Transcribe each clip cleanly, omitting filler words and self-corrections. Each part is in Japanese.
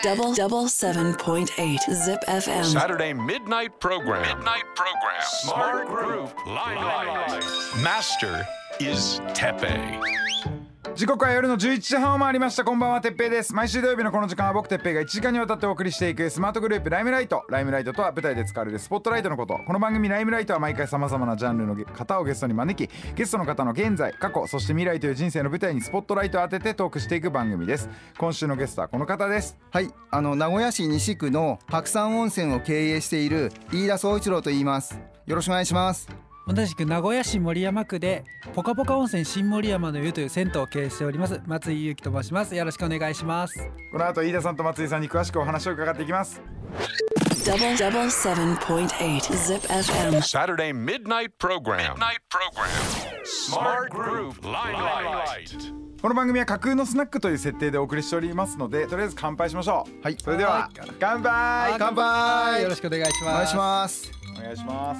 Double 7.8 Zip FM. Saturday midnight program. Smart Group Limelight. Master is Teppei. 時刻は夜の11時半を回りました。こんばんは、てっぺいです。毎週土曜日のこの時間は僕てっぺいが1時間にわたってお送りしていくスマートグループライムライト。ライムライトとは舞台で使われるスポットライトのこと。この番組ライムライトは毎回様々なジャンルの方をゲストに招き、ゲストの方の現在、過去、そして未来という人生の舞台にスポットライトを当ててトークしていく番組です。今週のゲストはこの方です。 はい、名古屋市西区の白山温泉を経営している飯田総一郎と言います。よろしくお願いします。 同じく名古屋市守山区でポカポカ温泉新森山の湯という銭湯を経営しております松井裕樹と申します。よろしくお願いします。 この後飯田さんと松井さんに詳しくお話を伺っていきます。 Double 7.8 Zip FM. Saturday midnight program. Smart Group Limelight. この番組は架空のスナックという設定でお送りしておりますので、とりあえず乾杯しましょう。 はい、 それでは乾杯。 乾杯。 よろしくお願いします。 お願いします。 お願いします。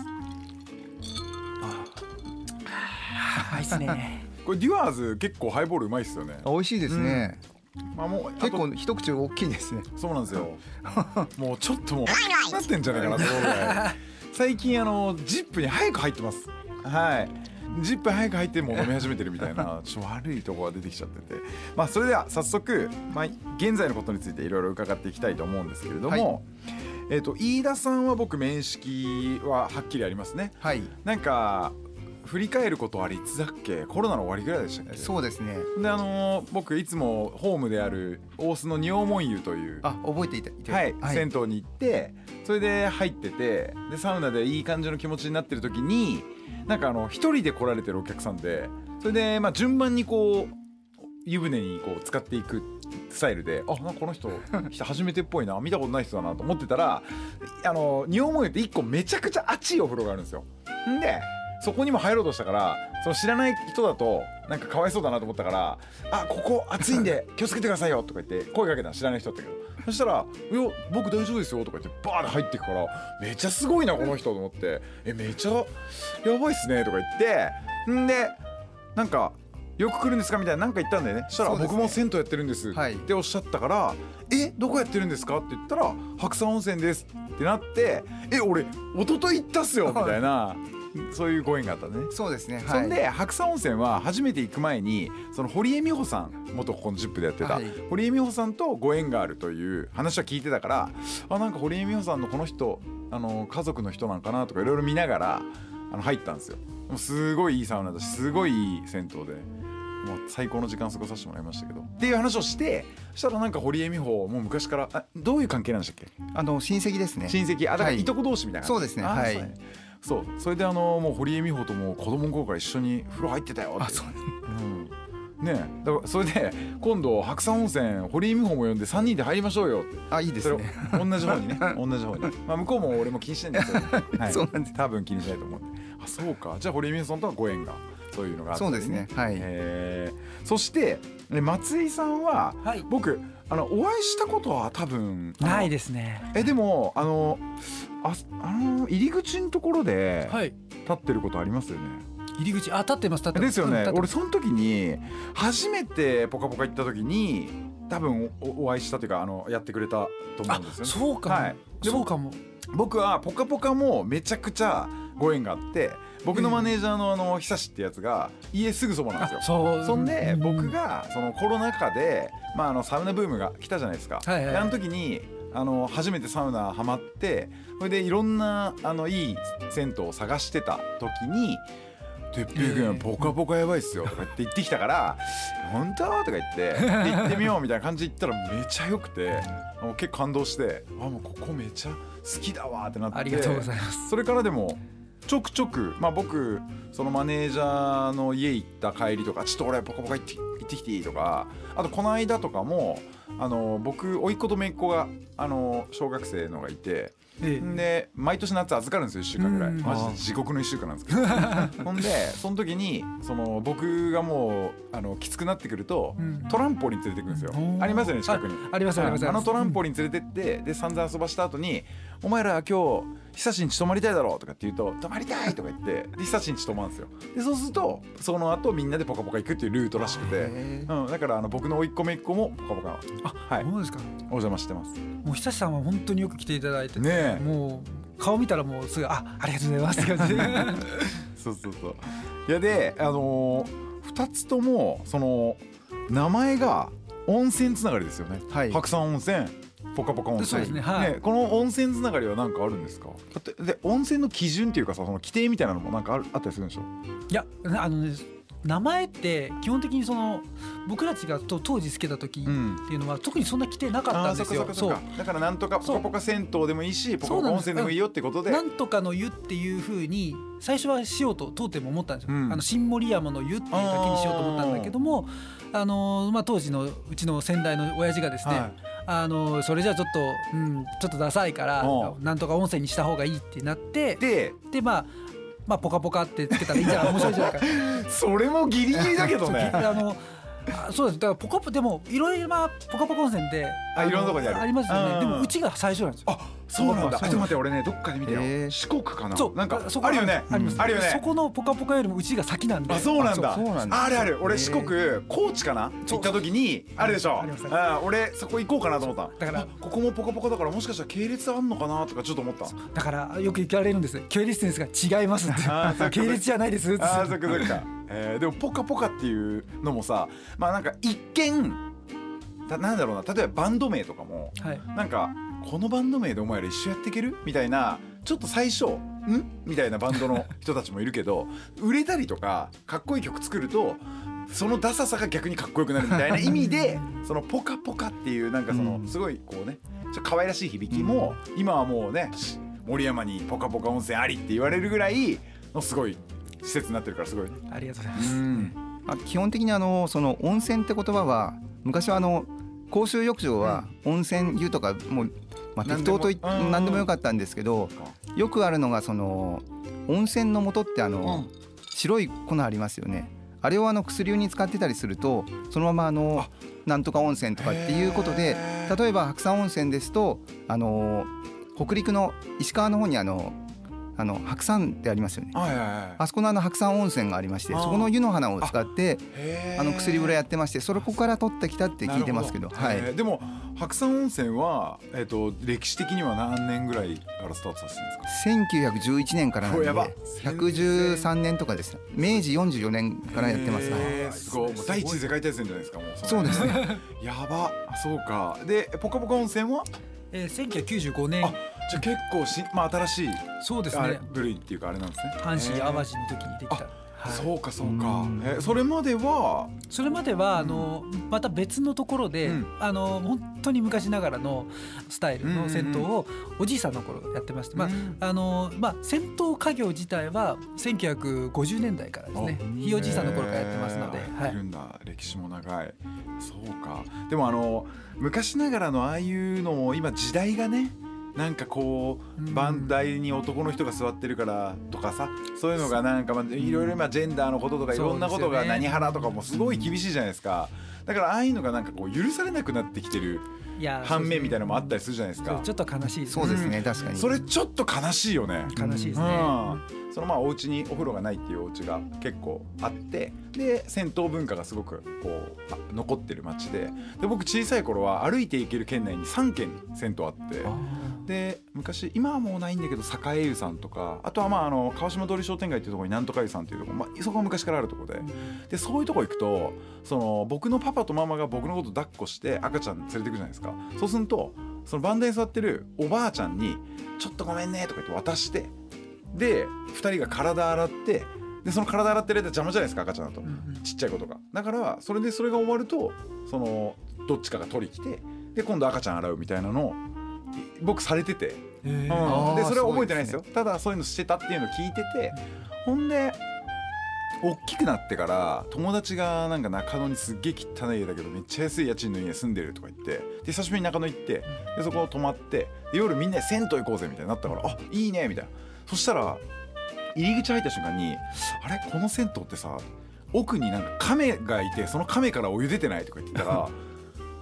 いいっすね。 これデュアーズ結構ハイボールうまいっすよね。 美味しいですね。 まあもう結構一口大きいですね。 そうなんですよ。もうちょっともうなってんじゃないかなと思うぐらい。最近ジップに早く入ってます。はい。ジップ早く入ってもう飲み始めてるみたいなちょっと悪いところが出てきちゃってて、まあそれでは早速、現在のことについていろいろ伺っていきたいと思うんですけれども、飯田さんは僕面識ははっきりありますね。 はい。 なんか振り返ることはいつだっけ、コロナの終わりぐらいでしたね。 そうですね。 で僕いつもホームである大須の仁王門湯という覚えていた、 はい、銭湯に行ってそれで入ってて、でサウナでいい感じの気持ちになってる時になんか一人で来られてるお客さんで、それで順番にこう湯船にこう使っていくスタイルで、なんかこの人初めてっぽいな、見たことない人だなと思ってたら、仁王門湯って1個めちゃくちゃ熱いお風呂があるんですよ。んでそこにも入ろうとしたから、その知らない人だとなんかかわいそうだなと思ったから、ここ暑いんで気をつけてくださいよとか言って声かけたの、知らない人だったけど。そしたら「いや僕大丈夫ですよ」とか言ってバーッて入っていくから、めっちゃすごいなこの人と思って、めっちゃやばいっすねとか言って、んでなんかよく来るんですかみたいななんか言ったんだよね。そしたら僕も銭湯やってるんですっておっしゃったから、どこやってるんですかって言ったら白山温泉ですってなって、俺一昨日行ったっすよみたいなそういうご縁があったね。 そうですね。 そんで白山温泉は初めて行く前にその堀江美穂さん、元ここの ZIP でやってた、堀江美穂さんとご縁があるという話は聞いてたから、なんか堀江美穂さんのこの人家族の人なんかなとかいろいろ見ながら入ったんですよ。もうすごいいいサウナだし、すごいいい銭湯でもう最高の時間過ごさせてもらいましたけどっていう話をして、そしたらなんか堀江美穂もう昔からどういう関係なんでしたっけ？ 親戚ですね。 親戚、だからいとこ同士みたいな。 そうですね。はい。 そうそれでもう堀江美穂とも子供の頃から一緒に風呂入ってたよって。 そうね、だからそれで今度白山温泉堀江美穂も呼んで3人で入りましょうよって。 いいですね。 同じ方にね同じ方に、向こうも俺も気にしてないんですよ、はい、 そうなんです。 多分気にしないと思うんで。そうか、じゃあ堀江美穂さんとはご縁がそういうのがあったりね。 そうですね。はい。 そして松井さんは、僕お会いしたことは多分ないですね。 でも入り口のところで立ってることありますよね。 入り口立ってます。 ですよね。俺その時に初めてポカポカ行った時に多分お会いしたというかやってくれたと思うんですよね。 そうかも、はい、そうかも。 僕はポカポカもめちゃくちゃご縁があって、僕のマネージャーの久志ってやつが家すぐそばなんですよ。そんで僕がそのコロナ禍でサウナブームが来たじゃないですか。あの時に初めてサウナハマって、それでいろんないい銭湯を探してた時に「てっぺい君ポカポカやばいっすよ」とか言ってきたから「本当?」とか言って行ってみようみたいな感じで行ったらめちゃ良くて、結構感動して、もうここめちゃ好きだわってなって。 ありがとうございます。 それからでもちょくちょく僕そのマネージャーの家行った帰りとか、ちょっと俺ポカポカ行ってきていいとか、あとこの間とかも僕甥っ子と姪っ子が小学生のがいて、で毎年夏預かるんですよ、1週間ぐらい。マジで地獄の1週間なんですけどほんでその時に僕がもうきつくなってくるとトランポリン連れてくんですよ。ありますよね、近くに。 ありますあります。 トランポリン連れてって、で散々遊ばした後にお前ら今日久しんち泊まりたいだろうとかって言うと泊まりたいとか言ってで久しんち泊まるんですよ。でそうするとその後みんなでポカポカ行くっていうルートらしくて、だから僕の甥っ子姪っ子もポカポカそうですか。 お邪魔してます。 もう久しさんは本当によく来ていただいてて、 ねえもう顔見たらもうすぐありがとうございますって感じでそういやで2つともその名前が温泉つながりですよね、白山温泉ポカポカ温泉。 そうですね、はい。 この温泉つながりは何かあるんですか？で温泉の基準っていうかさ、その規定みたいなのもなんかあったりするんでしょ？ いや名前って基本的にその僕たちが当時つけた時っていうのは特にそんな規定なかったんですよ。 そうだからなんとかポカポカ銭湯でもいいしポカポカ温泉でもいいよってことで、 なんとかの湯っていう風に最初はしようと当店も思ったんですよ、新森山の湯っていうだけにしようと思ったんだけども、当時のうちの先代の親父がですね、それじゃあちょっとダサいからなんとか温泉にした方がいいってなって、でポカポカってつけたらいいんじゃない面白いじゃないかそれもギリギリだけどねそうです。だからポカポでもいろいろポカポカ温泉でいろんなとこにありますよね。でもうちが最初なんですよ。 そうなんだ。ちょっと待って、俺ねどっかで見てよ。四国かな。なんかあるよね。あるよね。 そこのポカポカよりもうちが先なんで。 そうなんだ。ある。俺四国高知かな行った時にあるでしょ。俺そこ行こうかなと思った。だからここもポカポカだからもしかしたら系列あんのかなとかちょっと思った。 だからよく聞かれるんです。系列ですが違いますって。系列じゃないですって。 そっか。でもポカポカっていうのもさ、なんか一見なんだろうな、例えばバンド名とかも、なんかこのバンド名でお前ら一緒やっていけるみたいな、ちょっと最初みたいなバンドの人たちもいるけど売れたりとかかっこいい曲作るとそのダサさが逆にかっこよくなるみたいな意味でそのポカポカっていうなんかそのすごいこうねちょっと可愛らしい響きも今はもうね森山にポカポカ温泉ありって言われるぐらいのすごい施設になってるからすごいね。 ありがとうございます。 基本的にその温泉って言葉は昔は公衆浴場は温泉湯とかもう適当と何でもよかったんですけど、よくあるのがその温泉の素って白い粉ありますよね。あれを薬湯に使ってたりするとそのままなんとか温泉とかっていうことで、例えば白山温泉ですと北陸の石川の方に白山ってありますよね。あそこの白山温泉がありまして、そこの湯の花を使って薬風呂やってまして、それここから取ってきたって聞いてますけど、 でも白山温泉は歴史的には何年ぐらいからスタートさせてるんですか ？1911年からなんで113年とかです。明治44年からやってますね。 すごい。第一次世界大戦じゃないですか。もうそうですねやば。そうか。でポカポカ温泉は 1995年。 じゃあ結構新しいそうですね部類っていうかあれなんですね。 阪神・淡路の時にできた。 そうか。それまではまた別のところで本当に昔ながらのスタイルの銭湯をおじいさんの頃やってまして、銭湯家業自体は1950年代からですね。ひいおじいさんの頃からやってますので、 いるんだ。歴史も長い。そうか。でも昔ながらのああいうのも今時代がね、なんかこう番台に男の人が座ってるからとかさ、そういうのがなんかいろいろジェンダーのこととかいろんなことが何腹とかもすごい厳しいじゃないですか。だからああいうのがなんかこう許されなくなってきてる反面みたいなのもあったりするじゃないですか。 ちょっと悲しい。 そうですね、確かにそれちょっと悲しいよね。 悲しいですね。 そのお家にお風呂がないっていうお家が結構あって、で銭湯文化がすごくこう残ってる町で、僕小さい頃は歩いて行ける県内に3軒銭湯あって、で昔今はもうないんだけど栄湯さんとか、あとは川島通り商店街っていうところになんとか湯さんっていうところ、そこは昔からあるところで、そういうとこ行くと僕のパパとママが僕のこと抱っこして赤ちゃん連れてくじゃないですか。そうするとその番台に座ってるおばあちゃんにちょっとごめんねとか言って渡して、で2人が体洗って、でその体洗ってる間邪魔じゃないですか、赤ちゃんだと、ちっちゃい子とかだから、それが終わるとどっちかが取り来て、で今度赤ちゃん洗うみたいなのを僕されてて、でそれは覚えてないですよ。ただそういうのしてたっていうのを聞いてて、ほんで大きくなってから友達がなんか中野にすっげえ汚い家だけどめっちゃ安い家賃の家に住んでるとか言って、で久しぶりに中野行って、でそこを泊まって、で夜みんなで銭湯行こうぜみたいになったから、いいねみたいな。そしたら入り口入った瞬間に、あれこの銭湯ってさ、奥になんか亀がいてその亀からお湯出てないとか言ってたら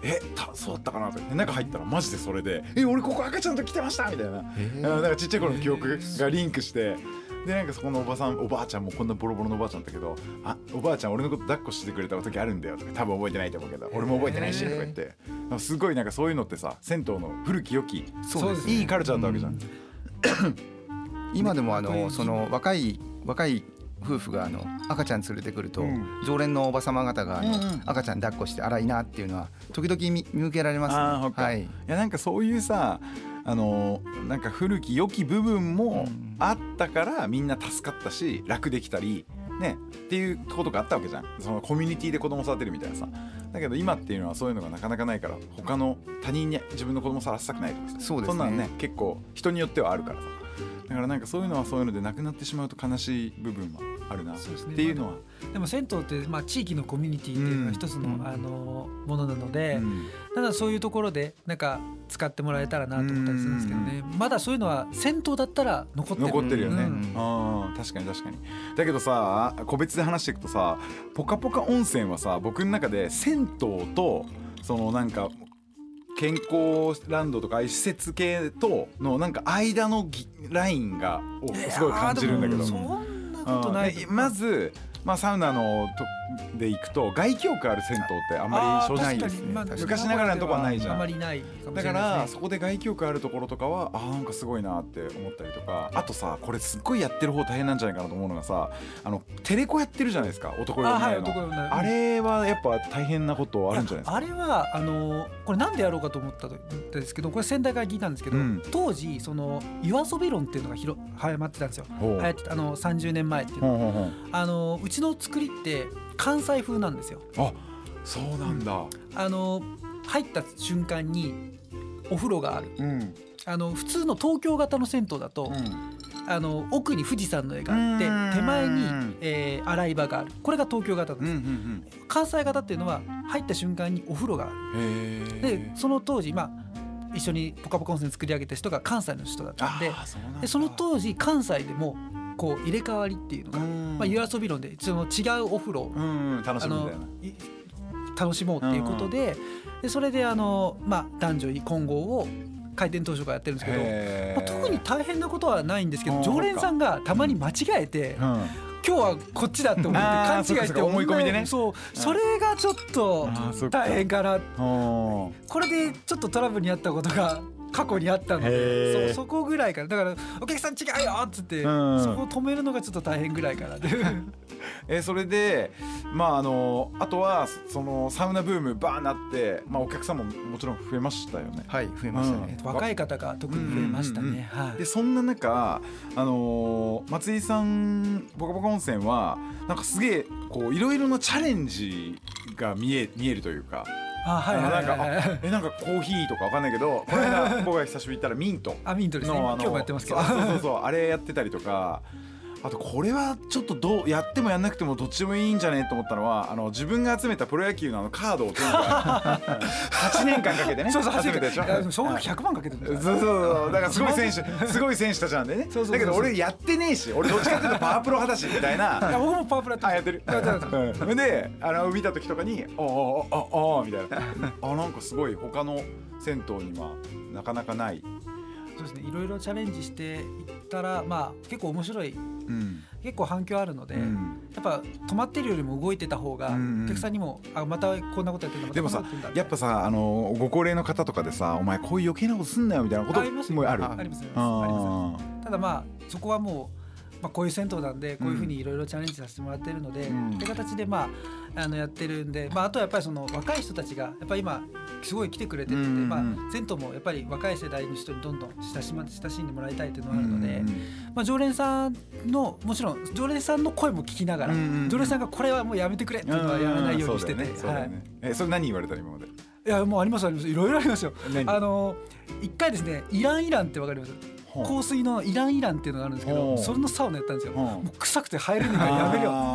そうだったかなと思って中入ったらマジでそれで俺ここ赤ちゃんと来てましたみたいな、なんかちっちゃい頃の記憶がリンクして、でなんかそこのおばあちゃんもこんなボロボロのおばあちゃんだったけど、おばあちゃん俺のこと抱っこしてくれた時あるんだよとか、多分覚えてないと思うけど俺も覚えてないしとか言って、すごいなんかそういうのってさ、銭湯の古き良きそうですね、 いいカルチャーだったわけじゃん。 今でもその若い夫婦が赤ちゃん連れてくると、常連のおば様方が赤ちゃん抱っこしていいなっていうのは時々見受けられますね。はい、いやなんかそういうさ、なんか古き良き部分もあったからみんな助かったし楽できたりねっていうことがあったわけじゃん。そのコミュニティで子供育てるみたいなさ。だけど今っていうのはそういうのがなかなかないから、他の他人に自分の子供さらしたくないとかさ、 そうですね、 そんなのね結構人によってはあるからさ。だからなんかそういうのはそういうのでなくなってしまうと悲しい部分はあるなっていうのは。 でも銭湯って、地域のコミュニティっていうのが一つの、ものなので、ただそういうところでなんか使ってもらえたらなと思ったりするんですけどね、まだそういうのは銭湯だったら残ってるよね、確かに。だけどさ、個別で話していくとさ、ポカポカ温泉はさ、僕の中で銭湯とそのなんか健康ランドとかああいう施設系とのなんか間のラインがすごい感じるんだけど、 そんなことない。 まずサウナので行くと外気浴ある銭湯ってあんまり正直ないですね。昔ながらのとこはないじゃん。 あまりないかもしれないですね。 だからそこで外気浴あるところとかはなんかすごいなって思ったりとか、あとさこれすっごいやってる方大変なんじゃないかなと思うのがさ、テレコやってるじゃないですか、男湯の、あれはやっぱ大変なことあるんじゃないですか。 あれはこれなんでやろうかと思ったんですけど、これ先代から聞いたんですけど、当時その夜遊び論っていうのが流行ってたんですよ。流行ってた30年前っていうの。うちの作りって関西風なんですよ。 あ、そうなんだ。 入った瞬間にお風呂がある。普通の東京型の銭湯だと、奥に富士山の絵があって手前に、洗い場がある。これが東京型なんです。関西型っていうのは入った瞬間にお風呂がある。でその当時一緒にポカポカ温泉作り上げた人が関西の人だったんで、その当時関西でもこう入れ替わりっていうのが、夜遊び論でその違うお風呂を楽しもうっていうことで、それで男女混合を開店当初からやってるんですけど、特に大変なことはないんですけど、常連さんがたまに間違えて、今日はこっちだって思って勘違いして思い込みでね、 それがちょっと大変かな。これでちょっとトラブルにあったことが過去にあったので、そこぐらいからだからお客さん違うよっつって、そこを止めるのがちょっと大変ぐらいからでそれであとはそのサウナブームバーなって、お客さんももちろん増えましたよね。 はい、増えましたね。 若い方が特に増えましたね。 でそんな中松井さんポカポカ温泉はなんかすげえこういろいろなチャレンジが見えるというか。なんかコーヒーとかわかんないけど、この間僕が久しぶりに行ったらミントミントですね。今日もやってますけど、 そうあれやってたりとか、あとこれはちょっとどうやってもやんなくてもどっちでもいいんじゃねと思ったのは、自分が集めたプロ野球のカードをとにかく8年間かけてね、 集めたでしょ。 総額100万かけてるんだ。 そうだからすごい選手たちなんでね。だけど俺やってねえし、俺どっちかっていうとパワープロ派だしみたいな。 僕もパワープロやってる。で見た時とかにみたいな、なんかすごい他の銭湯にはなかなかない。 そうですね、いろいろチャレンジしていったら結構面白い、結構反響あるので、やっぱ止まってるよりも動いてた方がお客さんにもまたこんなことやってるんだ。 でもさ、やっぱさご高齢の方とかでさ、お前こういう余計なことすんなよみたいなこともある。 あります。ただそこはもうこういう銭湯なんでこういうふうにいろいろチャレンジさせてもらってるので、って形でやってるんで、あとはやっぱりその若い人たちがやっぱり今すごい来てくれてるんで、銭湯もやっぱり若い世代の人にどんどん親しんでもらいたいっていうのがあるので、常連さんのもちろん常連さんの声も聞きながら、常連さんがこれはもうやめてくれっていうのはやらないようにしてて、 それ何言われた今まで？ いやもうありますいろいろありますよ。一回ですね、イランってわかります？香水のイランっていうのがあるんですけど、それのサウナやったんですよ。もう臭くて入れないからやめるよ。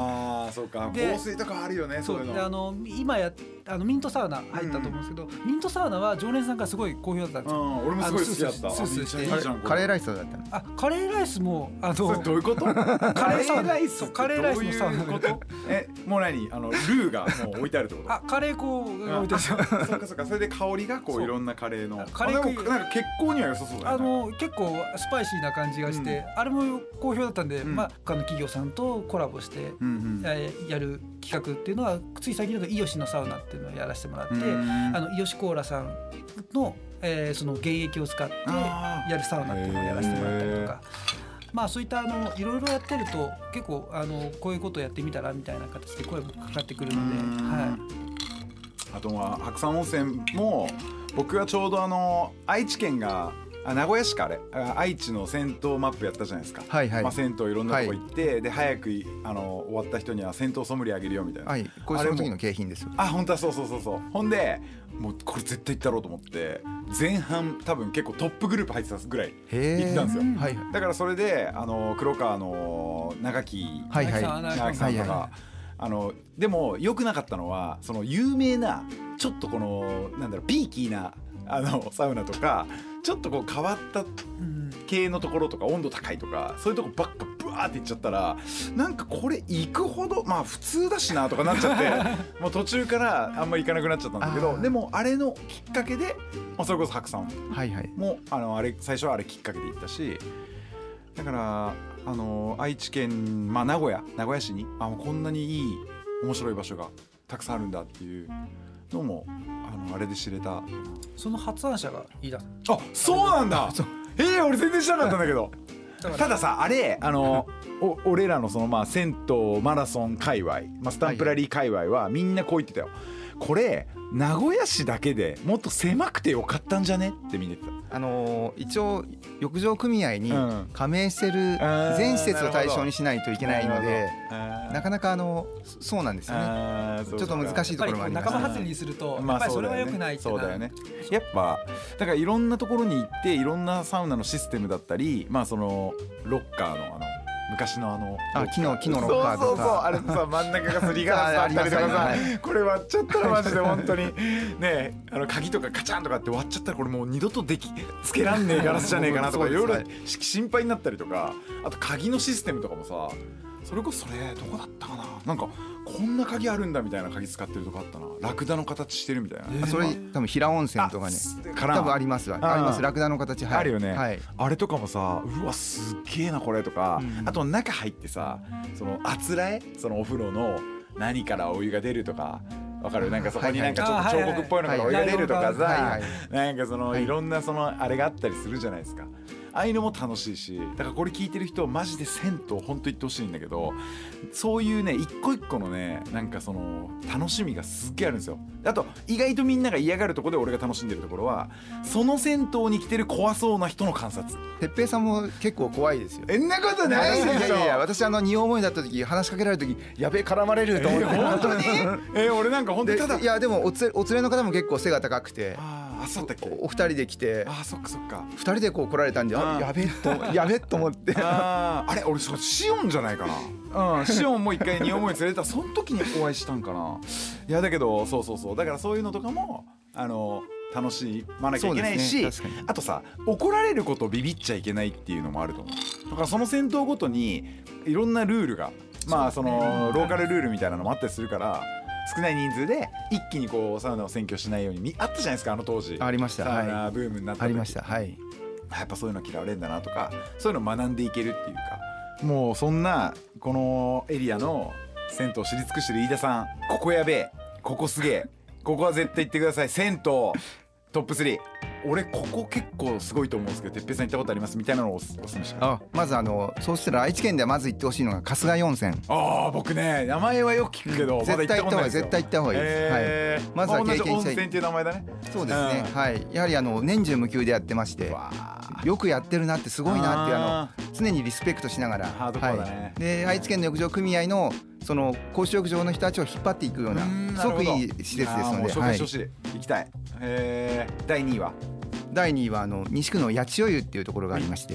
あそうか、 で香水とかあるよね。 そういうで今ミントサウナ入ったと思うんですけど、ミントサウナは常連さんからすごい好評だったんですよ。 俺もすごい好きだった。 スースーしていいじゃん。 カレーライスだったの。 カレーライスもそれどういうこと？カレーライス、 カレーライスのサウナのこと？ もう何ルーがもう置いてあるってこと？ カレー粉が置いてある。 そうかそうか。それで香りがこういろんなカレーの。 カレーなんか血行には良さそうだね。 結構スパイシーな感じがして、あれも好評だったんで、他の企業さんとコラボしてやる企画っていうのはつい最近だとイヨシのサウナっていうのをやらせてもらって、イヨシコーラさんのその原液を使ってやるサウナっていうのをやらせてもらったりとか。そういったいろいろやってると結構こういうことやってみたらみたいな形で声もかかってくるので、 あとは白山温泉も僕はちょうど愛知県が名古屋市か愛知の銭湯マップやったじゃないですか。銭湯いろんなとこ行って、で早く終わった人には銭湯ソムリエあげるよみたいな。 これその時の景品ですよ。 本当はそう。ほんでもうこれ絶対行ったろうと思って前半多分結構トップグループ入ってたぐらい行ってたんですよ。だからそれで黒川の長木さんとかでも良くなかったのはその有名なちょっとこのなんだろうピーキーなサウナとかちょっとこう変わった系のところとか温度高いとかそういうとこばっかブワーっていっちゃったらなんかこれ行くほど普通だしなとかなっちゃってもう途中からあんまり行かなくなっちゃったんだけど、でもあれのきっかけでそれこそ白山もあれ最初はあれきっかけで行ったし、だから愛知県名古屋市にこんなにいい面白い場所がたくさんあるんだっていうのもあれで知れた。 その発案者がいいだ。 そうなんだ。俺全然知らなかったんだけど。たださあれ俺らのその銭湯マラソン界隈、スタンプラリー界隈はみんなこう言ってたよ。これ名古屋市だけでもっと狭くてよかったんじゃねってみんな言ってた。 一応浴場組合に加盟してる全施設を対象にしないといけないので、なかなかそうなんですよね。ちょっと難しいところもあります。 仲間外れにするとやっぱりそれは良くないってな。 そうだよね。やっぱだからいろんなところに行っていろんなサウナのシステムだったり、そのロッカーの昔の木のロッカーとか、 そうあれさ真ん中がすりガラスだったりとかさ、これ割っちゃったらマジで本当にね鍵とかカチャンとかって割っちゃったらこれもう二度とつけらんねえガラスじゃねえかなとかいろいろ心配になったりとか、あと鍵のシステムとかもさ、それこそそれどこだったかな、なんかこんな鍵あるんだみたいな鍵使ってるとこあったな。ラクダの形してるみたいな。 それ多分平温泉とかね多分ありますラクダの形あるよね。あれとかもさ、うわすっげえなこれとか、あと中入ってさ、そのあつらえ、そのお風呂の何からお湯が出るとかわかる？なんかそこになんかちょっと彫刻っぽいのからお湯が出るとかさ、なんかそのいろんなそのあれがあったりするじゃないですか。ああいうのも楽しいし、だからこれ聞いてる人マジで銭湯本当行ってほしいんだけど、そういうね一個一個のねなんかその楽しみがすっげえあるんですよ。あと意外とみんなが嫌がるところで俺が楽しんでるところは、その銭湯に来てる怖そうな人の観察。 哲平さんも結構怖いですよ。 んなことないでしょ。 いや私荷重いだった時話しかけられる時やべえ絡まれると思って。 本当に俺なんか本当にただいやでもお連れの方も結構背が高くて、 そうだっけ、 お二人で来て、 そっかそっか、 二人でこう来られたんでやべえと思ってあれ俺シオンじゃないかな。シオンも一回荷重い連れてたその時にお会いしたんかな。いやだけどそうだからそういうのとかも楽しまなきゃいけないし、あとさ怒られることをビビっちゃいけないっていうのもあると思う。だからその銭湯ごとにいろんなルールがそのローカルルールみたいなのもあったりするから、少ない人数で一気にこうサウナを占拠しないようにあったじゃないですか、当時。 ありました。 サウナブームになった時ありました。 やっぱそういうの嫌われるんだなとか、そういうのを学んでいけるっていうか、もうそんなこのエリアの銭湯を知り尽くしてる飯田さん、ここやべえ、ここすげえ、ここは絶対行ってください、銭湯トップ3。俺ここ結構すごいと思うんですけど、哲平さん行ったことありますみたいなのをおすすめします。 まずそうしたら愛知県ではまず行ってほしいのが春日井温泉。 僕ね名前はよく聞くけど、まだ行ったことないですよ。 絶対行った方がいいです。まずは経験したい。 温泉っていう名前だね。 そうですね。やはり年中無休でやってまして、よくやってるなってすごいなって常にリスペクトしながら、 ハードコアだね。 で愛知県の浴場組合のその公衆浴場の人たちを引っ張っていくようなすごくいい施設ですので、 紹介してほしい。行きたい。第2位は第2位は西区の八千代湯っていうところがありまして、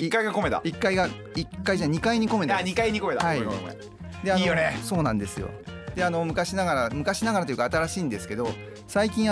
はい1階が米だ。 1階じゃ2階に米だ。 2階に米だ。 でいいよね。 そうなんですよ。で昔ながらというか新しいんですけど、最近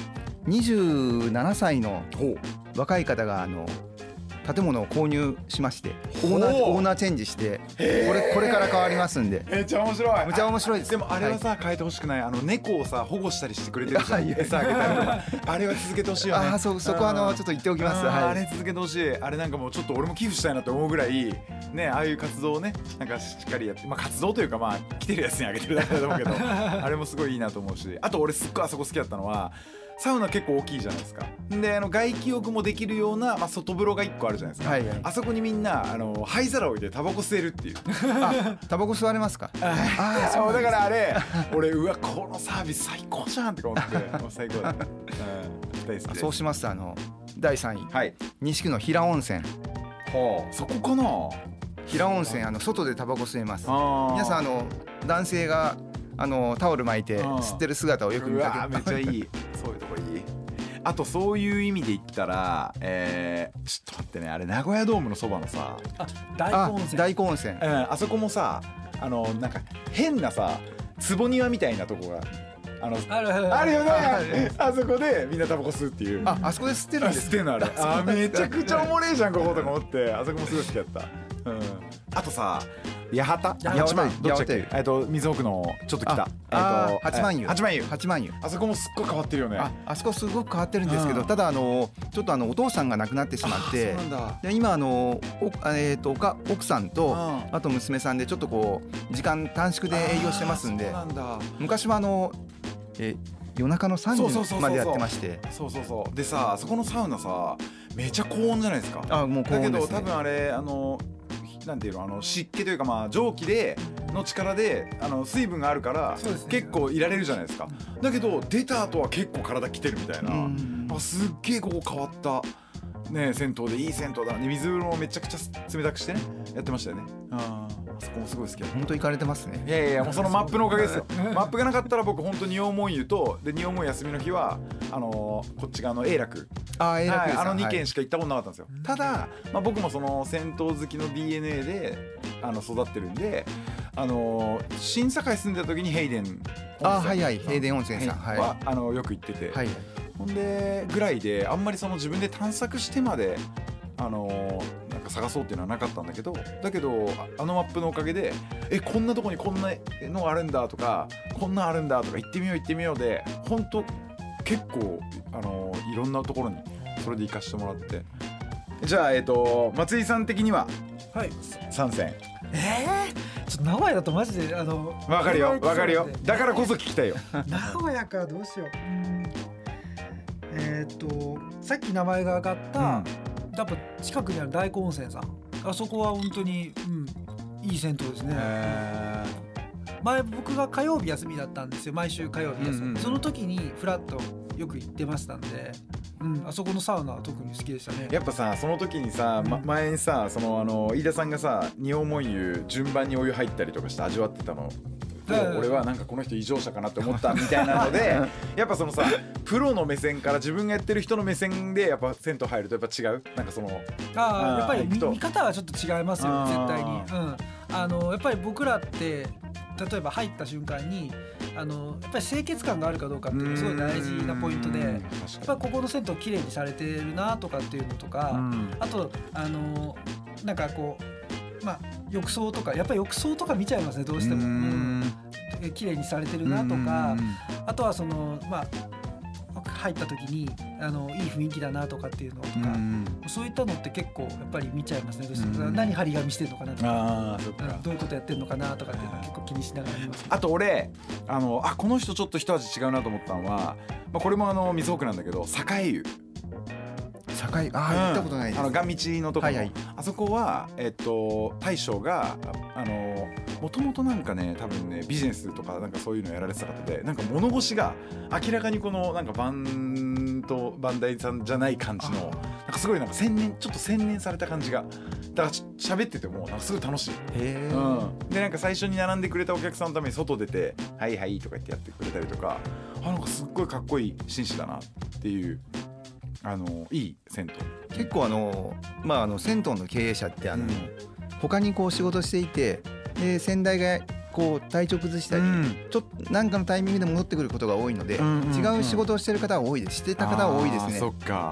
27歳の若い方が建物を購入しまして、オーナーチェンジして、これから変わりますんで。 めっちゃ面白い。 めっちゃ面白いです。 でもあれはさ、変えてほしくない。猫をさ保護したりしてくれてるじゃん。餌あげたりとか。あれは続けてほしいよね。 そこはちょっと言っておきます。 あれ続けてほしい。あれなんかもうちょっと俺も寄付したいなって思うぐらいね、ああいう活動をね、なんかしっかりやって、活動というか来てるやつにあげてるだけだと思うけど、あれもすごいいいなと思うし、あと俺すっごいあそこ好きだったのは。サウナ結構大きいじゃないですか。で外気浴もできるような、外風呂が1個あるじゃないですか、はいはい、あそこにみんな灰皿を置いてタバコ吸えるっていう。 タバコ吸われますか？ そうだからあれ俺うわこのサービス最高じゃんって思ってもう最高だ、大好きです。 そうしますと第3位、はい、西区の平温泉。 そこかな。 平温泉外でタバコ吸えます。皆さん男性がタオル巻いて吸ってる姿をよく見かけ。 めっちゃいい。そういうとこいい。あとそういう意味で言ったら、ちょっと待ってね、あれ名古屋ドームのそばのさ、 大根温泉、 あそこもさ、なんか変なさ壺庭みたいなとこがあるよね。あそこでみんなタバコ吸うっていう。 あそこで吸ってるんです。 吸ってんのあれ。めちゃくちゃおもれえじゃんこことか思って、あそこもすごい好きだった。あとさ、八幡どっちだっけ？水奥のちょっと北八幡湯。 あそこもすっごい変わってるよね。 あそこすごく変わってるんですけど、ただちょっとお父さんが亡くなってしまって、で今奥さんとあと娘さんでちょっとこう時間短縮で営業してますんで、昔は夜中の3時までやってまして。 そうでさ、そこのサウナさめちゃ高温じゃないですか。 もう高温ですね。 だけど多分あれなんていうの、湿気というか蒸気の力で水分があるから結構いられるじゃないですか。だけど出た後は結構体きてるみたいな。すっげえここ変わったね、銭湯でいい銭湯だね。水風呂をめちゃくちゃ冷たくしてねやってましたよね。あそこもすごい好きだ。 本当行かれてますね。 いやもうそのマップのおかげですよ。マップがなかったら僕本当に仁王門湯と仁王門休みの日はこっち側の永楽、2軒しか行ったことなかったんですよ。ただ、僕もその銭湯好きの DNA で育ってるんで、新堺住んでた時に平田平田温泉さんはよく行ってて、ほんでぐらいであんまりその自分で探索してまでなんか探そうっていうのはなかったんだけど、だけどマップのおかげでこんなとこにこんなのあるんだとかこんなんあるんだとか行ってみようで、本当結構いろんなところにそれで行かしてもらって。じゃあ松井さん的には参戦。 ちょっと名古屋だとマジでわかるよだからこそ聞きたいよ。 名古屋か、どうしよう。さっき名前が挙がった、やっぱ近くにある大根温泉さん、あそこは本当に、いい銭湯ですね。前僕が火曜日休みだったんですよ。毎週火曜日休み、その時にフラッとよく行ってましたんで、あそこのサウナは特に好きでしたね。 やっぱさ、その時にさ、前にさ飯田さんがさ仁王門湯順番にお湯入ったりとかして味わってたの、俺はなんかこの人異常者かなって思ったみたいなのでやっぱそのさプロの目線から自分がやってる人の目線でやっぱ銭湯入るとやっぱ違う、なんかそのやっぱり見方はちょっと違いますよ絶対に。やっぱり僕らって例えば入った瞬間にやっぱり清潔感があるかどうかっていうのがすごい大事なポイントで、やっぱりここの銭湯きれいにされてるなとかっていうのとか、あとなんかこう浴槽とかやっぱり浴槽とか見ちゃいますねどうしても。綺麗にされてるなとか、あとはその入った時にいい雰囲気だなとかっていうのとか、そういったのって結構やっぱり見ちゃいますね。何張り紙してるのかなとか、どういうことやってるのかなとかっていうの結構気にしながら見ます。 あと俺この人ちょっと一味違うなと思ったのは、これも水奥なんだけど栄湯。 行ったことないです。 ガン道のところ、あそこは大将がもともとなんかね多分ねビジネスとかなんかそういうのやられてた方で、なんか物腰が明らかにこのなんかバンダイさんじゃない感じの、なんかすごいなんかちょっと洗練された感じが、だから喋っててもなんかすごい楽しい。でなんか最初に並んでくれたお客さんのために外出てはいはいとか言ってやってくれたりとか、なんかすっごいかっこいい紳士だなっていう。いい銭湯。 結構銭湯の経営者って他にこう仕事していて、で先代がこう体調崩したり、ちょっと何かのタイミングで戻ってくることが多いので、違う仕事をしてる方は多いです。してた方は多いですね。 そっか。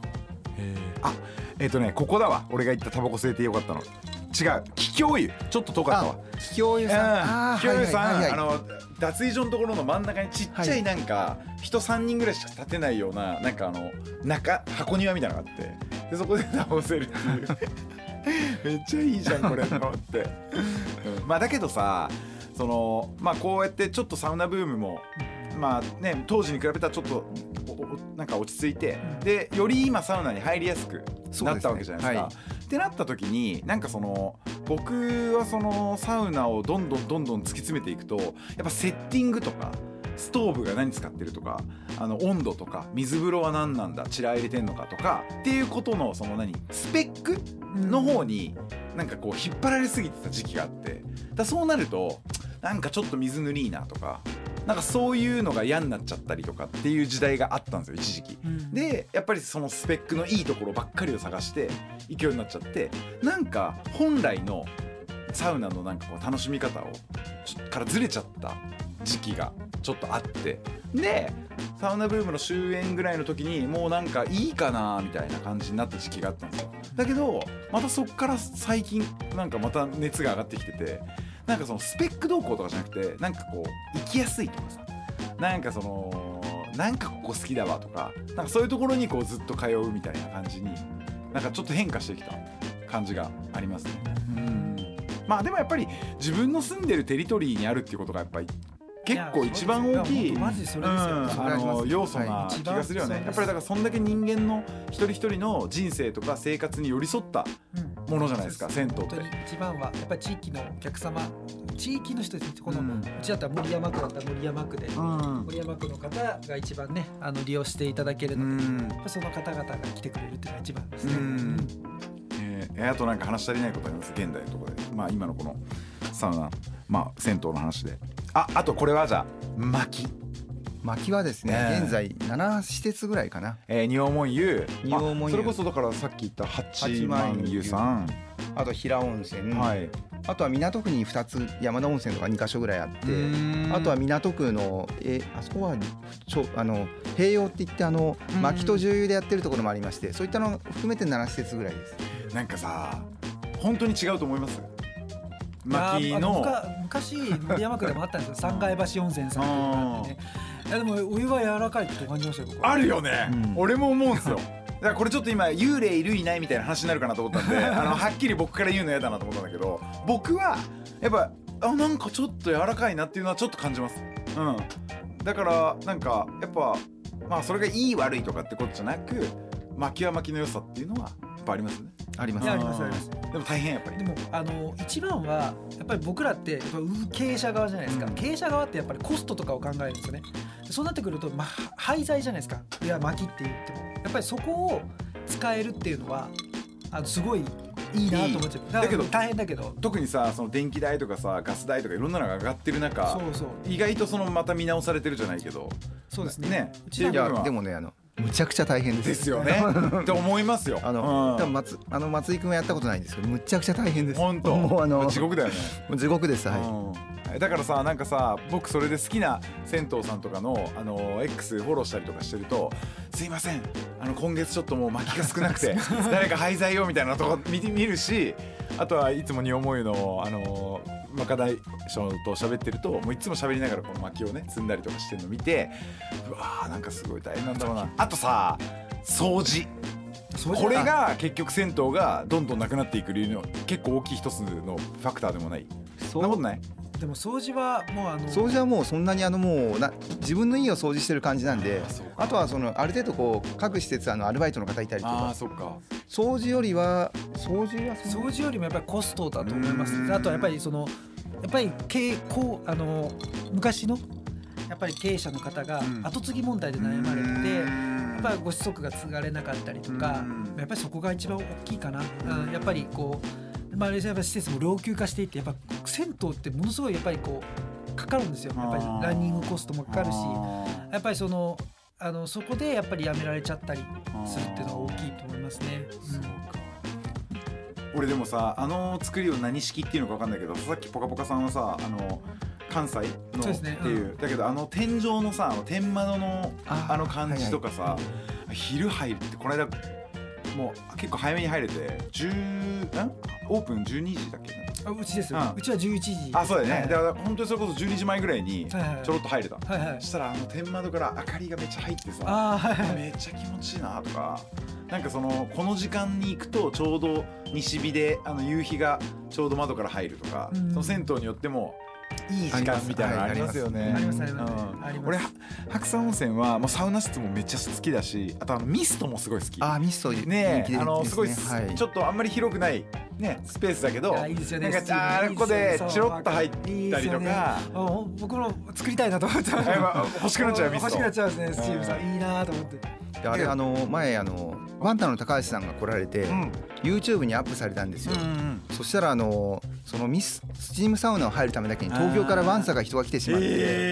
ここだわ。俺が言ったタバコ吸えてよかったの。違う、気境湯。ちょっと遠かったわ。 気境湯さん。 気境湯さん、脱衣所のところの真ん中にちっちゃいなんか人3人ぐらいしか立てないようななんか箱庭みたいなのがあって、でそこでタバコ吸えるっていうめっちゃいいじゃんこれと思って、まあだけどさ、まあこうやってちょっとサウナブームもまあね、当時に比べたらちょっとなんか落ち着いて、でより今サウナに入りやすくなったわけじゃないですか。ってなった時になんか僕はサウナをどんどん突き詰めていくと、やっぱセッティングとかストーブが何使ってるとか、温度とか水風呂は何なんだ、チラ入れてんのかとかっていうことのスペックの方になんかこう引っ張られすぎてた時期があって、そうなるとなんかちょっと水塗りいいなとか、なんかそういうのが嫌になっちゃったりとかっていう時代があったんですよ一時期、でやっぱりそのスペックのいいところばっかりを探して行くようになっちゃって、なんか本来のサウナのなんかこう楽しみ方からずれちゃった時期がちょっとあって、でサウナブームの終焉ぐらいの時にもうなんかいいかなみたいな感じになった時期があったんですよ。だけどまたそっから最近なんかまた熱が上がってきてて、なんかスペック動向とかじゃなくて、なんかこう行きやすいとかさ、なんかなんかここ好きだわとか、なんかそういうところにこうずっと通うみたいな感じになんかちょっと変化してきた感じがありますね。まあでもやっぱり自分の住んでるテリトリーにあるっていうことがやっぱり結構一番大きい要素な気がするよね。やっぱりだからそんだけ人間の一人一人の人生とか生活に寄り添ったものじゃないですか、銭湯って。 本当に一番はやっぱり地域のお客様、地域の人ですね。うちだったら森山区だったら森山区で、森山区の方が一番ね利用していただけるので、やっぱその方々が来てくれるっていうのが一番ですね。 あとなんか話し足りないことあります、現代のところで。まあ今のこのサウナ、まあ銭湯の話で、あとこれはじゃあ薪はですね、現在7施設ぐらいかな。 仁王門湯、それこそだからさっき言った八幡湯さん、 あと平温泉、あとは港区に2つ山田温泉とか2カ所ぐらいあって、あとは港区のあそこは併用って言って薪と重油でやってるところもありまして、そういったのを含めて7施設ぐらいです。 なんかさ本当に違うと思います？薪の昔森山区でもあったんですよ三階橋温泉さんっていうのがあってね。いやでもお湯が柔らかいって感じましたよ。 あるよね、俺も思うんですよ。だからこれちょっと今幽霊いるいないみたいな話になるかなと思ったんではっきり僕から言うの嫌だなと思ったんだけど、僕はやっぱなんかちょっと柔らかいなっていうのはちょっと感じます。だからなんかやっぱまあそれがいい悪いとかってことじゃなく、薪は薪の良さっていうのはやっぱありますね。 あります。 あります。 でも大変やっぱり。 でも一番はやっぱり僕らってやっぱ経営者側じゃないですか。経営者側ってやっぱりコストとかを考えるんですよね。そうなってくると廃材じゃないですか。いや薪って言ってもやっぱりそこを使えるっていうのはすごいいいなと思っちゃう。だけど大変だけど、 特にさその電気代とかさガス代とかいろんなのが上がってる中、意外とまた見直されてるじゃないけど。 そうですね。 いやでもねむちゃくちゃ大変ですよねって思いますよ。 松井君はやったことないんですけど、むちゃくちゃ大変です。 本当もう地獄だよね。 地獄です。 だからさなんかさ僕それで好きな銭湯さんとかのX フォローしたりとかしてると、すいません今月ちょっともう薪が少なくて誰か廃材をみたいなとこ見るし、あとはいつも仁王門湯の若大将と喋ってるともういつも喋りながらこの薪をね積んだりとかしてるの見て、うわーなんかすごい大変なんだろうな。あとさ掃除、これが結局銭湯がどんどんなくなっていく理由の結構大きい一つのファクターでもない？そんなことない？ でも掃除はもう掃除はもうそんなにもう自分の家を掃除してる感じなんで、あとはある程度こう各施設アルバイトの方いたりとか、掃除よりもやっぱりコストだと思います。あとはやっぱりやっぱり昔のやっぱり経営者の方が後継ぎ問題で悩まれて、やっぱりご子息が継がれなかったりとか、やっぱりそこが一番大きいかな。やっぱりこうやっぱ施設も老朽化していって、やっぱ銭湯ってものすごいやっぱりこうかかるんですよ。やっぱりランニングコストもかかるし、やっぱりそこでやっぱりやめられちゃったりするっていうのは大きいと思いますね。 俺でもさ作りを何式っていうのか分かんないけど、さっきぽかぽかさんはさ関西のっていう、だけど天井のさ天窓の感じとかさ、昼入るってこの間もう結構早めに入れてオープン12時だっけ。 うちですよ、うちは11時。 そうだよね、だから本当にそれこそ12時前ぐらいにちょろっと入れた、そしたら天窓から明かりがめっちゃ入ってさ、めっちゃ気持ちいいなとか、なんかこの時間に行くとちょうど西日で夕日がちょうど窓から入るとか、その銭湯によってもいい時間みたいなのありますよね。 ありますあります。 俺白山温泉はもうサウナ室もめっちゃ好きだし、あとミストもすごい好き。 ミストね、すごいちょっとあんまり広くないねスペースだけど、なんかここでチロッと入ったりとか、 僕も作りたいなと思って欲しくなっちゃう。ミスト欲しくなっちゃうんですね。スチームさんいいなと思って。 あれ前ワンタの高橋さんが来られて、YouTube にアップされたんですよ。そしたらそのスチームサウナを入るためだけに東京からワンサが人が来てしまって、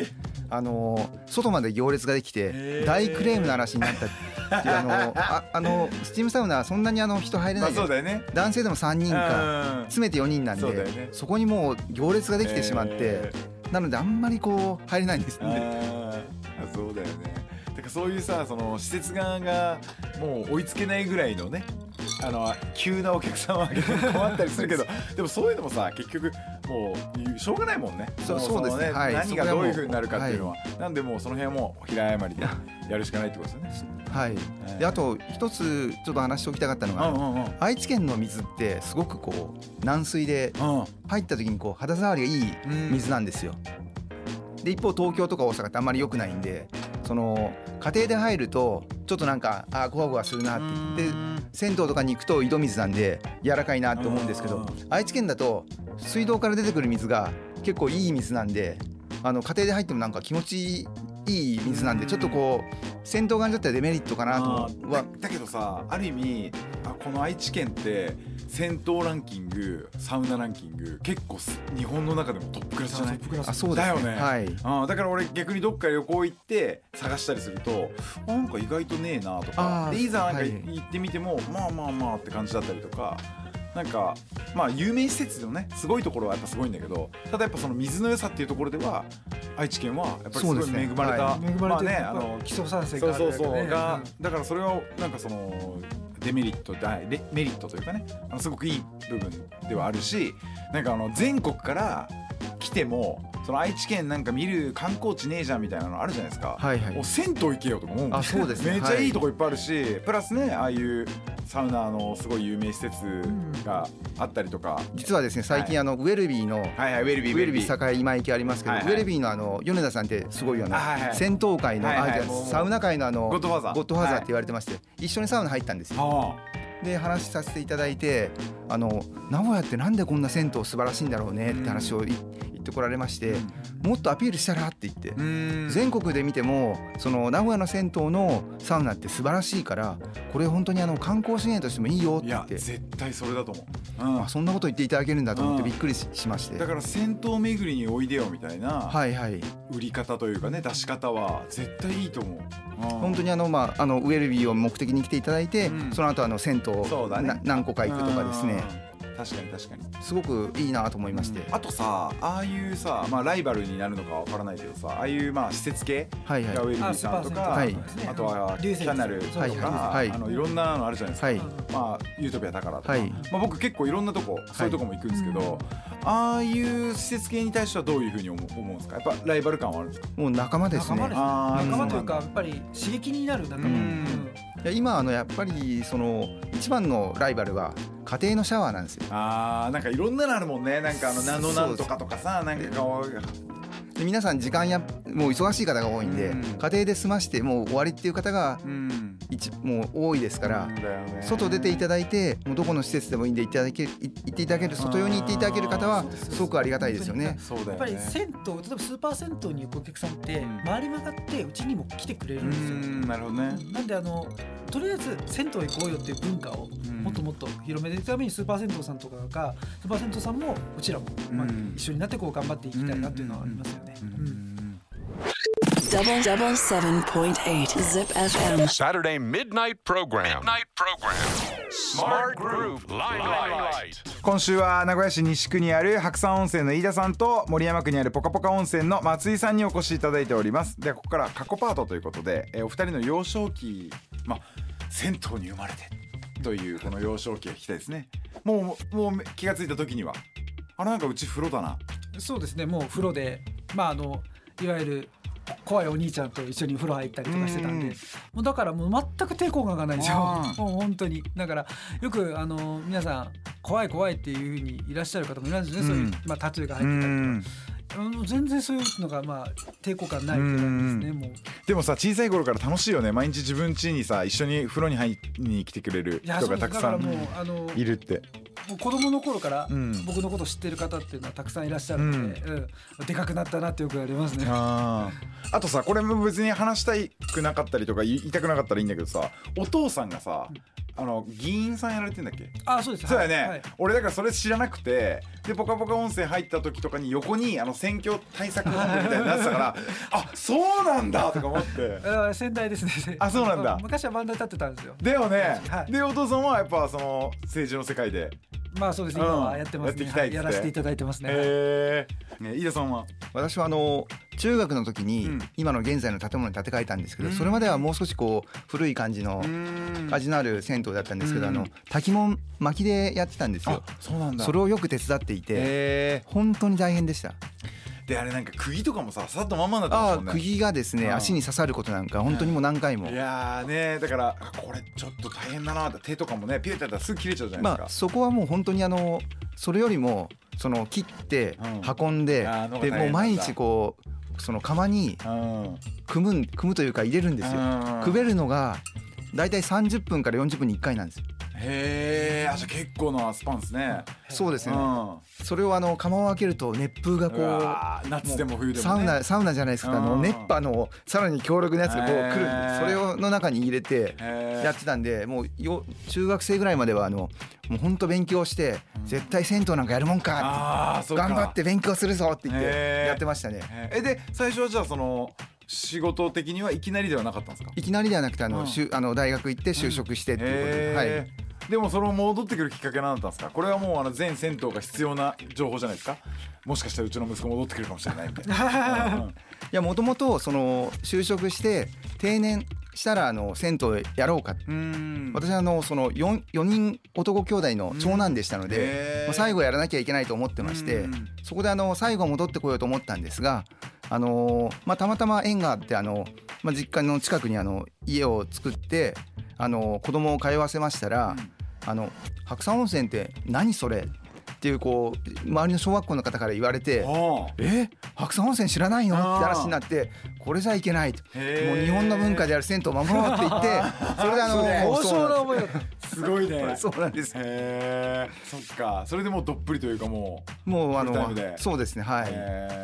外まで行列ができて大クレームの話になったっていうスチームサウナはそんなに人入れない、男性でも3人か詰めて4人なんで、そこにもう行列ができてしまって、なのであんまりこう入れないんですね。 そうだよね。だからそういうさ、その施設側がもう追いつけないぐらいのね、急なお客さんをあげて困ったりするけどでもそういうのもさ結局もうしょうがないもんね。 そうですね、 何がどういう風になるかっていうのは、なんでもうその辺はもう平謝りでやるしかないってことですよね。 はい。であと一つちょっと話しておきたかったのが、愛知県の水ってすごくこう軟水で入った時にこう肌触りがいい水なんですよ。で一方東京とか大阪ってあんまり良くないんで、その家庭で入るとちょっとなんかゴワゴワするなって言って、銭湯とかに行くと井戸水なんで柔らかいなって思うんですけど、愛知県だと水道から出てくる水が結構いい水なんで、家庭で入ってもなんか気持ちいい水なんで、ちょっとこう銭湯側にとってはデメリットかなとは。 だけどさ、ある意味この愛知県って銭湯ランキング、サウナランキング結構日本の中でもトップクラスじゃない？ そうですね。だよね。 はい。だから俺逆にどっか旅行行って探したりすると、なんか意外とねえなとか、でいざなんか行ってみても、まあって感じだったりとか。なんか有名施設のねすごいところはやっぱすごいんだけど、ただやっぱその水の良さっていうところでは愛知県はやっぱりすごい恵まれた、 基礎酸性があるだからそれはなんかそのデメリットメリットというかね、すごくいい部分ではあるし、なんか全国から来てもその愛知県なんか見る観光地ねえじゃんみたいなのあるじゃないですか。もう銭湯行けよとか思う。 そうですね。 めっちゃいいとこいっぱいあるし、プラスねああいうサウナのすごい有名施設があったりとか、 実はですね最近ウェルビーのウェルビー栄今池ありますけど、ウェルビーの米田さんってすごい銭湯界のサウナ界のゴッドファーザーって言われてまして、一緒にサウナ入ったんですよ。で話させていただいて、名古屋ってなんでこんな銭湯素晴らしいんだろうねって話を言ってこられまして、もっとアピールしたらって言って、全国で見てもその名古屋の銭湯のサウナって素晴らしいから、これ本当に観光資源としてもいいよって言って。 いや絶対それだと思う。 そんなこと言っていただけるんだと思ってびっくりしまして、 だから銭湯巡りにおいでよみたいな売り方というかね、出し方は絶対いいと思う。 本当にウェルビーを目的に来ていただいて、その後銭湯何個か行くとかですね。 確かにすごくいいなと思いまして、 あとさ、ああいうさ、ライバルになるのかわからないけどさ、ああいう施設系がウェルビーさんとか、あとはキャナルとか、いろんなのあるじゃないですか。ユートピアだからとか、僕結構いろんなとこそういうとこも行くんですけど、ああいう施設系に対してはどういうふうに思うんですか？やっぱライバル感はあるんですか？ もう仲間ですね。 仲間というかやっぱり刺激になる仲間。 今やっぱりその一番のライバルは家庭のシャワーなんですよ。 なんかいろんなのあるもんね。なんかナノなんとかとかさ、なんかで皆さん時間もう忙しい方が多いんで、家庭で済ましてもう終わりっていう方がもう多いですから、外出ていただいて、もうどこの施設でもいいんで行っていただける、外用に行っていただける方はすごくありがたいですよね。 やっぱり銭湯、例えばスーパー銭湯に行くお客さんって回り曲がってうちにも来てくれるんですよ。 なるほどね。 なんでとりあえず銭湯行こうよっていう文化をもっともっと広めていくために、スーパー銭湯さんとかがスーパー銭湯さんもうちらも一緒になって頑張っていきたいなっていうのはありますよね。 7.8 Zip FM. Saturday midnight program. Smart Groove Limelight. 今週は名古屋市西区にある白山温泉の飯田さんと森山区にあるポカポカ温泉の松井さんにお越しいただいております。ではここから過去パートということで、お二人の幼少期、銭湯に生まれてというこの幼少期が聞きたいですね。もう気がついた時にはなんかうち風呂だな。 そうですね、もう風呂でいわゆる怖いお兄ちゃんと一緒に風呂入ったりとかしてたんで、もうだからもう全く抵抗感がないんですよ。もう本当にだからよく皆さん怖いっていう風にいらっしゃる方もいるんですね、そういうタトゥーが入ってたりとか。全然そういうのが抵抗感ないって感じですね。もうでもさ、小さい頃から楽しいよね。毎日自分家にさ一緒に風呂に入りに来てくれる人がたくさんいるって。 もう子供の頃から僕のことを知ってる方っていうのはたくさんいらっしゃるので、でかくなったなってよく言われますね。 あとさ、これも別に話したくなかったりとか言いたくなかったらいいんだけどさ、お父さんがさ議員さんやられてんだっけ？ そうです。 そうだよね、俺だからそれ知らなくて、でポカポカ温泉入った時とかに横に選挙対策本部みたいになってたからそうなんだとか思って先代ですね。 そうなんだ。 昔はバンド立ってたんですよ。 だよね、でお父さんはやっぱ政治の世界でそうです、今はやってますね。やらせていただいてますね。 飯田さんは？ 私は中学の時に今の現在の建物に建て替えたんですけど、それまではもう少し古い感じの味のある銭湯だったんですけど、滝も薪でやってたんですよ。 そうなんだ。 それをよく手伝っていて、本当に大変でした。 であれなんか釘とかもさっとまんまになってますもんね。 釘がですね、足に刺さることなんか本当にもう何回も。 いやね、だからこれちょっと大変だなって。手とかもねピュッてやったらすぐ切れちゃうじゃないですか。 そこはもう本当にそれよりも切って運んで、でもう毎日釜に組むというか入れるんですよ。くべるのがだいたい30分から40分に1回なんですよ。 じゃあ結構なスパンですね。 そうですね。それを釜を開けると熱風が夏でも冬でもね、 サウナじゃないですか。熱波のさらに強力なやつが来るんで、それをの中に入れてやってたんで、もう中学生ぐらいまではもう本当勉強して絶対銭湯なんかやるもんかって頑張って勉強するぞって言ってやってましたね。 で最初はじゃあ仕事的にはいきなりではなかったんですか？ いきなりではなくて大学行って就職してっていうことで、 でもその戻ってくるきっかけ何だったんですか？これはもう全銭湯が必要な情報じゃないですか？もしかしたらうちの息子戻ってくるかもしれないみたいな。 いや、もともと就職して定年したら銭湯やろうか。私は4人男兄弟の長男でしたので、最後やらなきゃいけないと思ってまして、そこで最後戻ってこようと思ったんですが、たまたま縁があって実家の近くに家を作って子供を通わせましたら、白山温泉って何それっていう周りの小学校の方から言われて、白山温泉知らないのって話になって、これじゃいけないと、もう日本の文化である銭湯を守ろうって言って、それで高尚な思いだった。 すごいね。 そうなんです。 そっか。それでもうどっぷりというかもうそうですね。はい。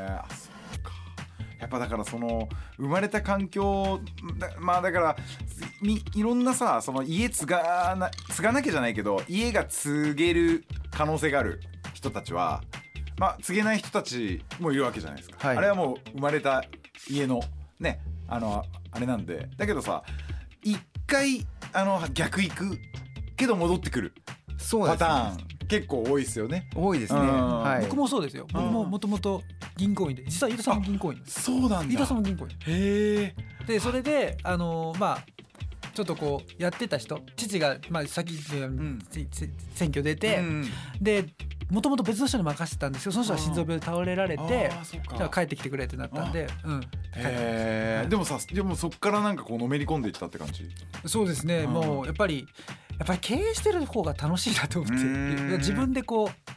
やっぱだから生まれた環境だからいろんなさ家継がなきゃじゃないけど、家が継げる可能性がある人たちは継げない人たちもいるわけじゃないですか。あれはもう生まれた家のねあれなんで、だけどさ一回逆行くけど戻ってくるパターン結構多いですよね。 多いですね。 僕もそうですよ。僕ももともと銀行員で、実は飯田さんも銀行員です。 そうなんだ。 飯田さんも銀行員で、それでちょっとやってた人、父が先選挙出て、でもともと別の人に任せてたんですけど、その人は心臓病で倒れられて、じゃあ帰ってきてくれってなったんで、 でもそっからなんかのめり込んでいったって感じ？ そうですね。もうやっぱり経営してる方が楽しいなと思って、自分で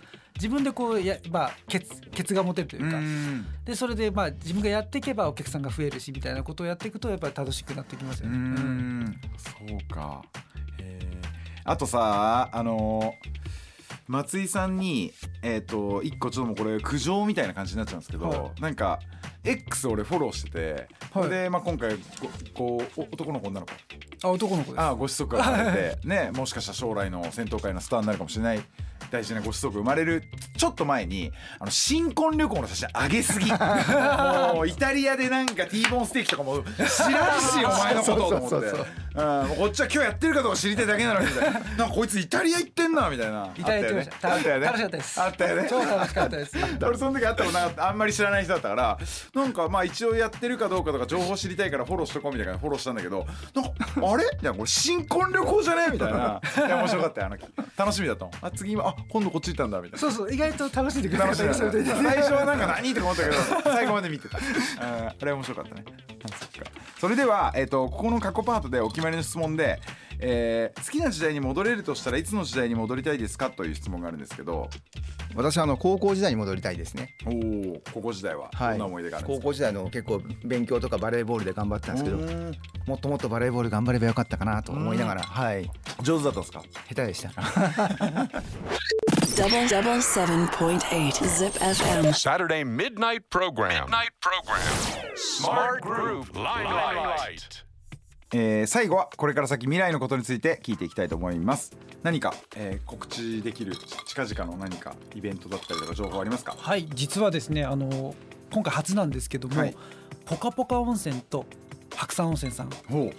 ケツが持てるというか、でそれで自分がやっていけばお客さんが増えるしみたいなことをやっていくとやっぱり楽しくなってきますよね。 そうか。あとさ松井さんに一個ちょっともうこれ苦情みたいな感じになっちゃうんですけど、なんか X 俺フォローしてて、で今回男の子女の子男の子です。 ご子息が生まれてね、もしかしたら将来の戦闘界のスターになるかもしれない大事なご子息生まれるちょっと前に新婚旅行の写真上げすぎもうイタリアでなんか T ボーンステーキとかも知らんしお前のことをと思って、もうこっちは今日やってるかどうか知りたいだけなのにみたいな、なんかこいつイタリア行ってんなみたいな。 イタリア行ってました。 あったよね。 楽しかったです。 あったよね。 超楽しかったです。 俺その時会ったことなかった、あんまり知らない人だったから、なんかまあ一応やってるかどうかとか情報知りたいからフォローしとこうみたいなフォローしたんだけど、なんかあれいやこれ新婚旅行じゃねみたいな。いや面白かったよ楽しみだったもん。あ次今今度こっち行ったんだみたいな。 そうそう意外と楽しんでくれた。 最初はなんか何とか思ったけど最後まで見てた。あれ面白かったね。それではここの過去パートでお決まりの質問で、好きな時代に戻れるとしたらいつの時代に戻りたいですかという質問があるんですけど、 私は高校時代に戻りたいですね。 高校時代はどんな思い出があるんですか？ 高校時代の結構勉強とかバレーボールで頑張ってたんですけど、もっともっとバレーボール頑張ればよかったかなと思いながら、 上手だったんですか？ 下手でした。 7.8 Zip FM. Saturday midnight program. Smart Groove Limelight. 最後はこれから先未来のことについて聞いていきたいと思います。何か、告知できる近々の何かイベントだったりとか情報ありますか？ はい、実はですね今回初なんですけども、ポカポカ温泉と白山温泉さん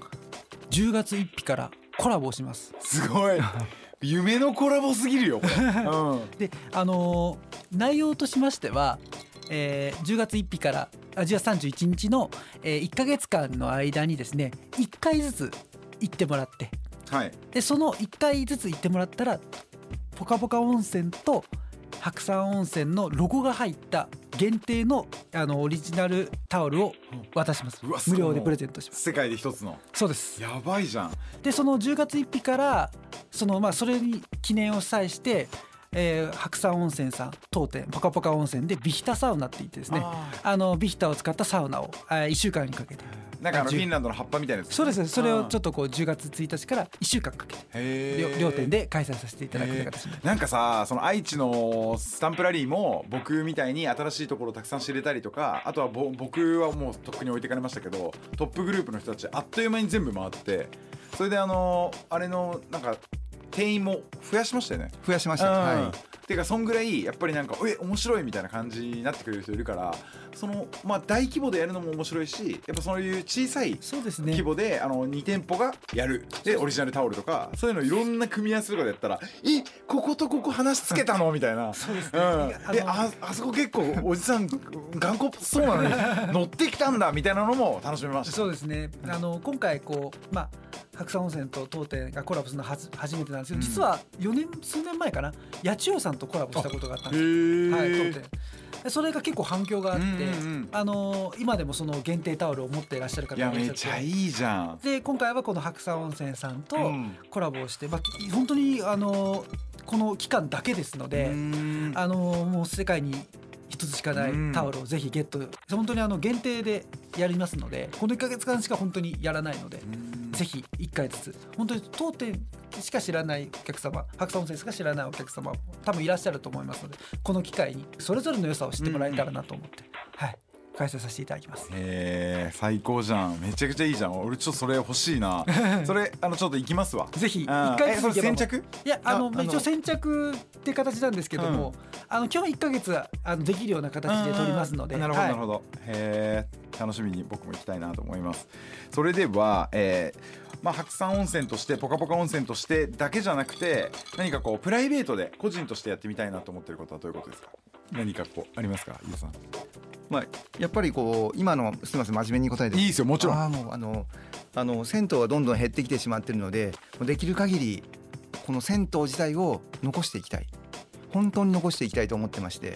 10月1日からコラボをします。 すごい夢のコラボすぎるよこれ。 で内容としましては、10月1日から10月31日の、1ヶ月間の間にですね1回ずつ行ってもらって、でその1回ずつ行ってもらったらポカポカ温泉と白山温泉のロゴが入った限定のオリジナルタオルを渡します。無料でプレゼントします。 世界で一つの。 そうです。 やばいじゃん。 でその10月1日からそれに記念を際して白山温泉さん当店ポカポカ温泉でビヒタサウナって言ってですねビヒタを使ったサウナを1週間にかけて、 なんかフィンランドの葉っぱみたいなやつ。 そうです。それをちょっと10月1日から1週間かけて両店で開催させていただくという形で、 なんかさその愛知のスタンプラリーも僕みたいに新しいところをたくさん知れたりとか、あとは僕はもうとっくに置いてかれましたけどトップグループの人たちあっという間に全部回って、それであれのなんか定員も増やしましたよね。 増やしました。 ていうかそんぐらいやっぱりなんか面白いみたいな感じになってくれる人いるから、大規模でやるのも面白いし、やっぱそういう小さい規模で2店舗がやるでオリジナルタオルとかそういうのいろんな組み合わせとかでやったらこことここ話つけたのみたいな。そうですね。あそこ結構おじさん頑固そうなのに乗ってきたんだみたいなのも楽しめました。 そうですね。今回白山温泉と当店がコラボするのは初めてなんですけど、実は数年前かな八千代さんとコラボしたことがあったんですよ。当店それが結構反響があって、今でもその限定タオルを持っていらっしゃる方がいらっしゃって、 めっちゃいいじゃん。 で今回はこの白山温泉さんとコラボをして、本当にこの期間だけですのでもう世界に一つしかないタオルをぜひゲット、本当に限定でやりますので、この1ヶ月間しか本当にやらないので、ぜひ1回ずつ本当に当店しか知らないお客様、白山温泉しか知らないお客様多分いらっしゃると思いますので、この機会にそれぞれの良さを知ってもらえたらなと思って、開催させていただきます。 最高じゃん。めちゃくちゃいいじゃん。俺ちょっとそれ欲しいな。それちょっと行きますわ。 ぜひ1回ずつ行けば。 先着？いや一応先着って形なんですけども、基本1ヶ月はできるような形で取りますので。 なるほどなるほど。楽しみに僕も行きたいなと思います。それでは白山温泉としてポカポカ温泉としてだけじゃなくて、何かプライベートで個人としてやってみたいなと思ってることはどういうことですか？何かありますか、飯田さん？ やっぱり今のすみません真面目に答えていいですよ。もちろん銭湯はどんどん減ってきてしまっているので、できる限りこの銭湯自体を残していきたい、本当に残していきたいと思ってまして、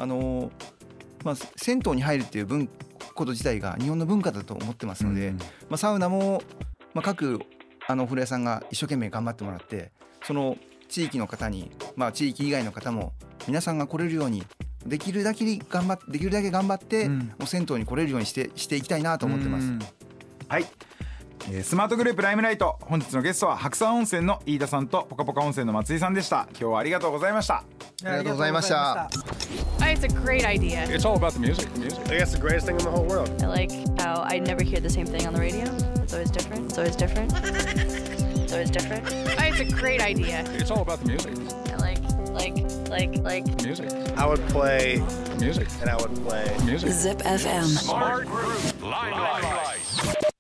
銭湯に入るっていうこと自体が日本の文化だと思ってますので、サウナも、各お風呂屋さんが一生懸命頑張ってもらって、その地域の方に、地域以外の方も皆さんが来れるようにできるだけ頑張って、もう銭湯に来れるようにしていきたいなと思ってます。 はい、スマートグループライムライト、本日のゲストは白山温泉の飯田さんとポカポカ温泉の松井さんでした。今日はありがとうございました。 ありがとうございました。 It's a great idea. It's all about the music. I guess the greatest thing in the whole world. I like how I never hear the same thing on the radio. It's always different. It's always different. It's always different. It's a great idea. It's all about the music. I like Music. I would play Music. and I would play Music. Zip FM. Smart Group Limelight.